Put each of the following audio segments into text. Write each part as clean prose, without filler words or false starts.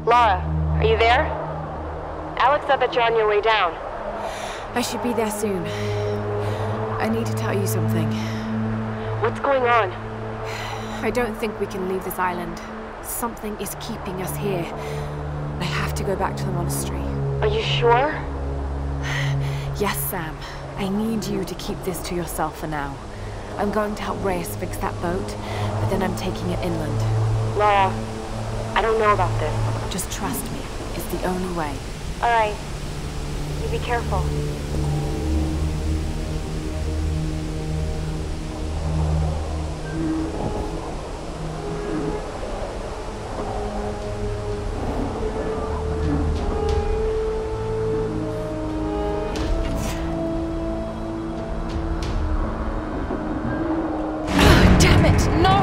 Lara, are you there? Alex said that you're on your way down. I should be there soon. I need to tell you something. What's going on? I don't think we can leave this island. Something is keeping us here. I have to go back to the monastery. Are you sure? Yes, Sam. I need you to keep this to yourself for now. I'm going to help Reyes fix that boat, but then I'm taking it inland. Lara, I don't know about this. Just trust me. It's the only way. Alright. You be careful. Damn it! No!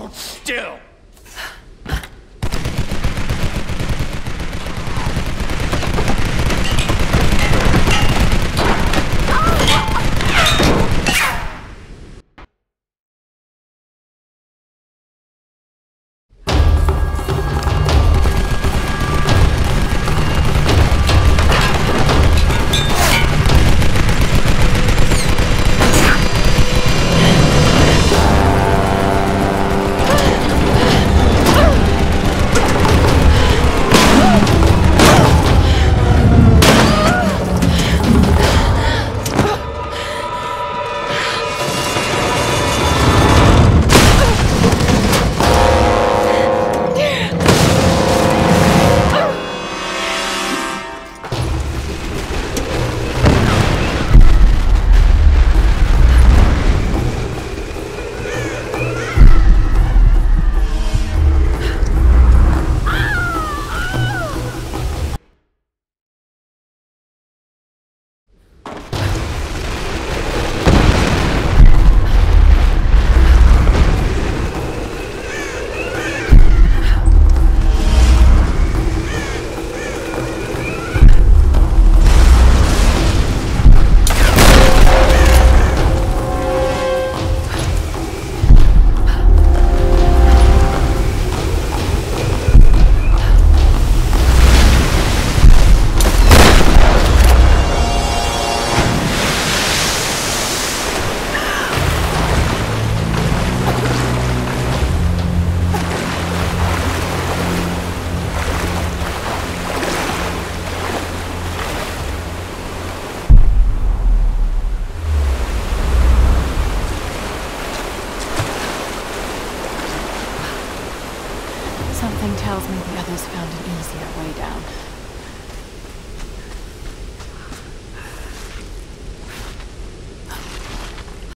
Hold still! Something tells me the others found an easier way down.